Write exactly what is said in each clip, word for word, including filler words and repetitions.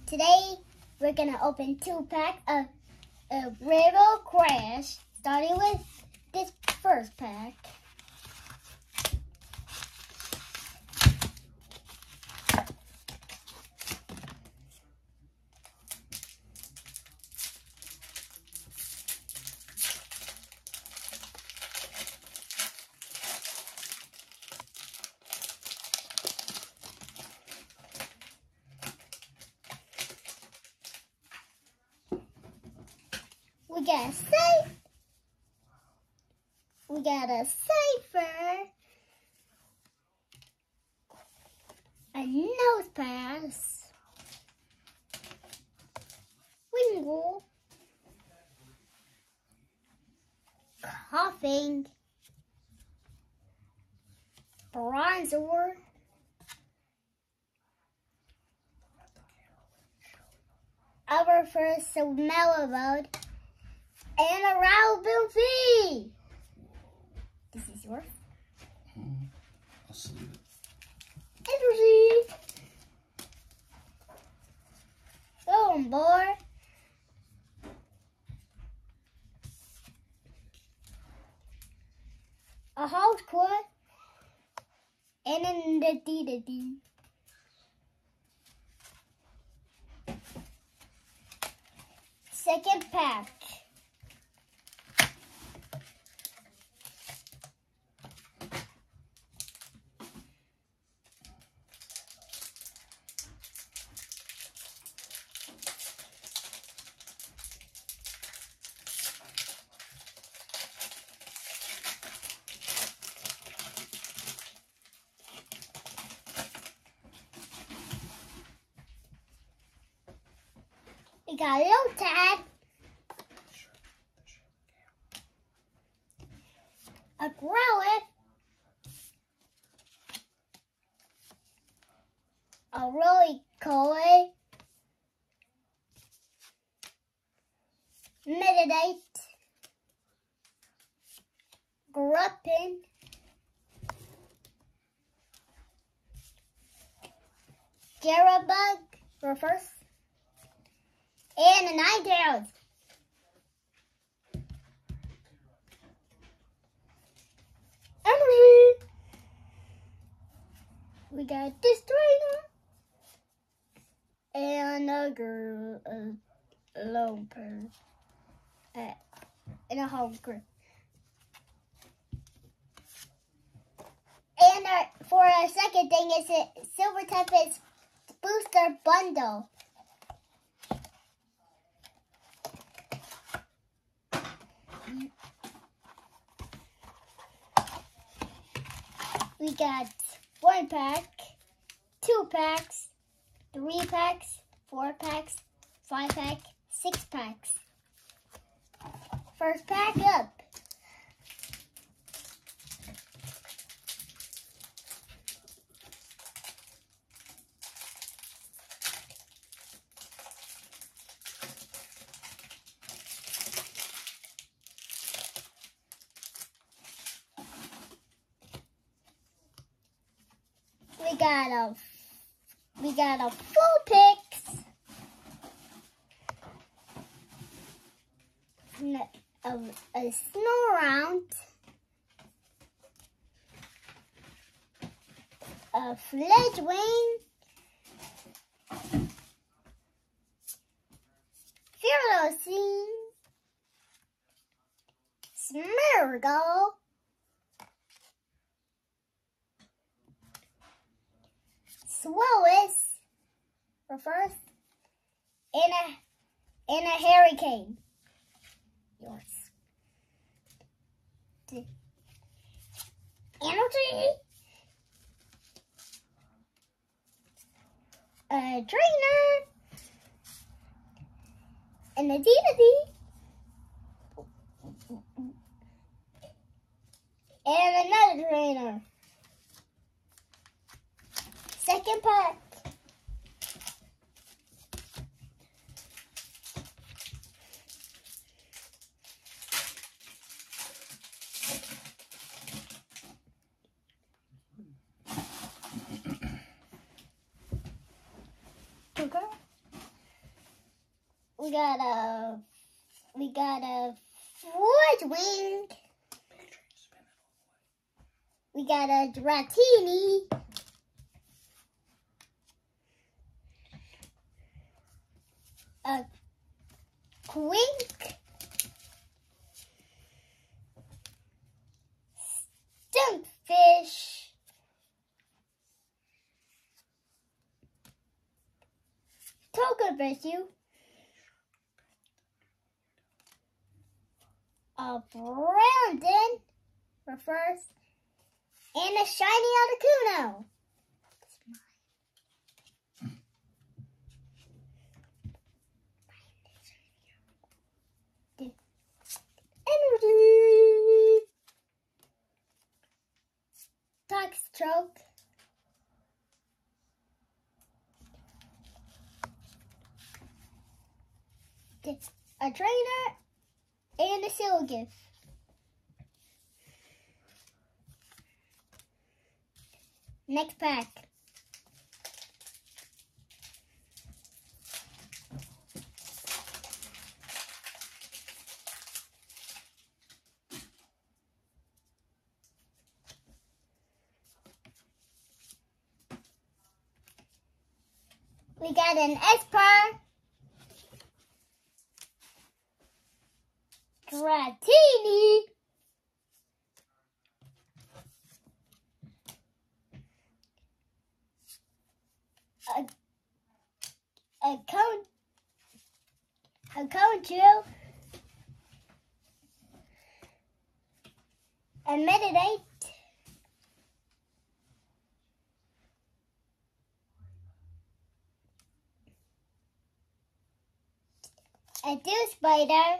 Today we're gonna open two packs of, of Rainbow Crash, starting with this first pack. We got a safe. We got a safer. A nose pass. Wingle. Coughing. Bronzer. Our first mellow mode. And a Raul Bilby. This is yours. Hmm. I'll sleep it. Energy. Go on, boy. A house quad. And then the D the D. Second pack. We got a little tag, a Growlithe, a really cool Meditite, Grumpin, Jarabug, reverse. And a Ninetales. Energy. We got this trainer. And a girl, a lone bird. Uh, and a home grip. And our, for our second thing is a Silver Tempest Booster Bundle. We got one pack, two packs, three packs, four packs, five packs, six packs. First pack up. We got a, we got a full picks, a, a Snorunt, a Fledgling, Ferocene, Smeargle, Swellis, reverse, and a, and a Hurricane. Yours. The Energy, a Trainer, and a Deity, and another Trainer. Second pack. Okay. We got a, we got a Forge Wing. We got a Dratini. A Quink. Stunkfish. Togepissu. A Brandon reverse. And a shiny Articuno. Energy. Toxstroke. A trainer and a Silgiff. Next pack. We got an Espar, Dratini, a a cone, a Concho, a Meditite, a Dew Spider,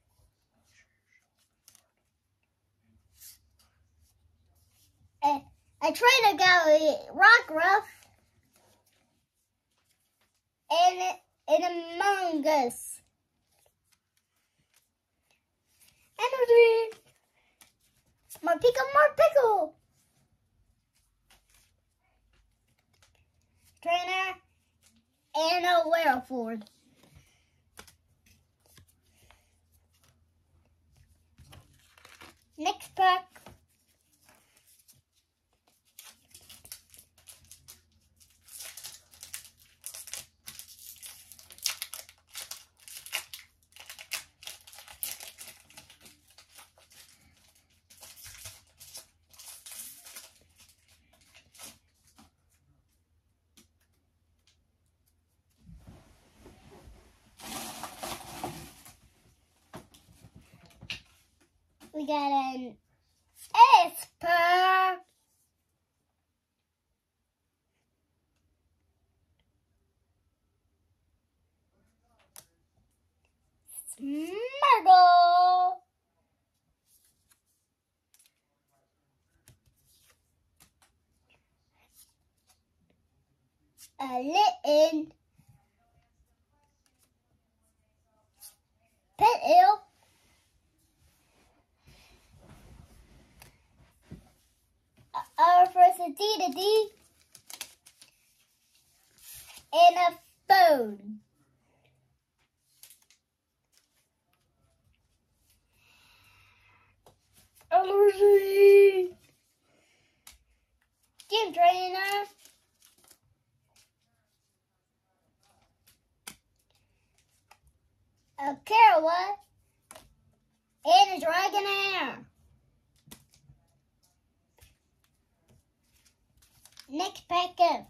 a, a Trainer Gallery Rockruff, and a, and Among Us. Energy! More pickle, more pickle! Trainer and a Werewolf. Next pack. We got an Espar, Smargle, a Litten, Petil, our first a D to D, and a phone. Allergy. Gym Trainer. A Karawa. And a Dragonair. Next pack up.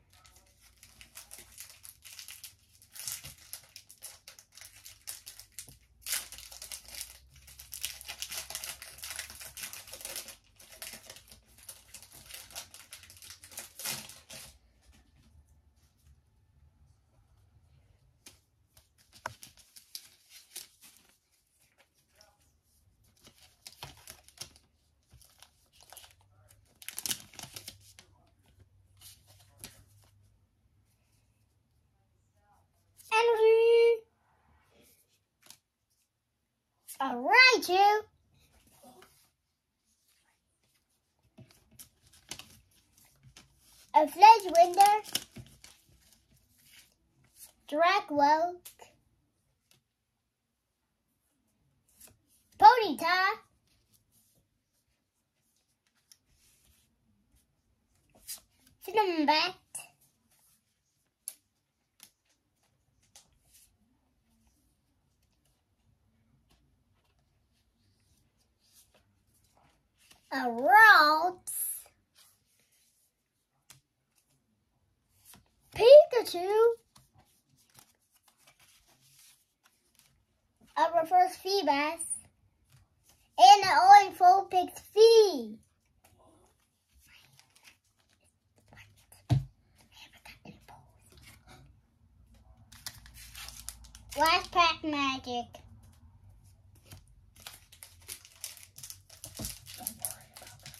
All right, you. A Fledgwinder, Dracwell, Ponyta. Cinnamon Bat. A Ralts. Pikachu. A Reverse Feebas. And an Orange Vulpix Fee. Last pack magic. Don't worry about that.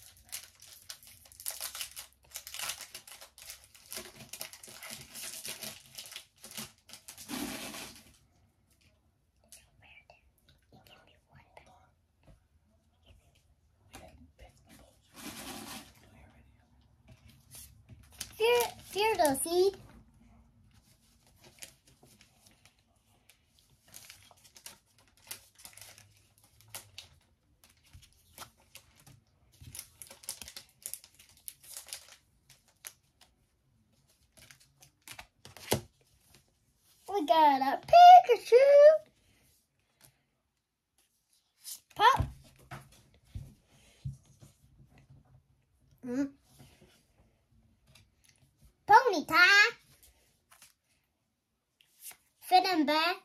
Fear, Feardo Seed. We got a Pikachu. Pop. Mm. Ponyta. Cinnamon Bat.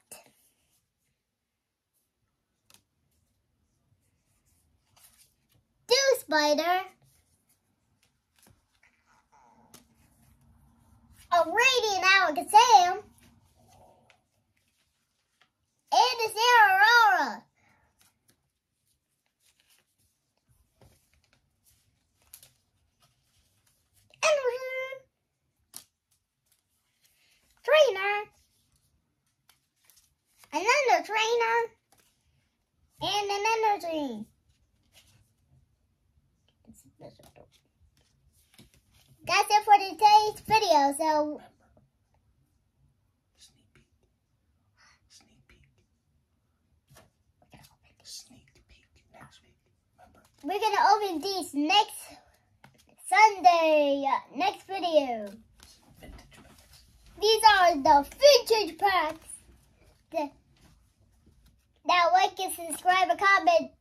Dew Spider. A Radiant Alakazam. And it's Aurora. Energy. Trainer. Another trainer. And an energy. That's it for today's video. So Sneak peek. Sneak peek. Sneak peek next week. Remember? we're gonna open these next Sunday, uh, next video. Vintage packs. These are the vintage packs. The, now like and subscribe and comment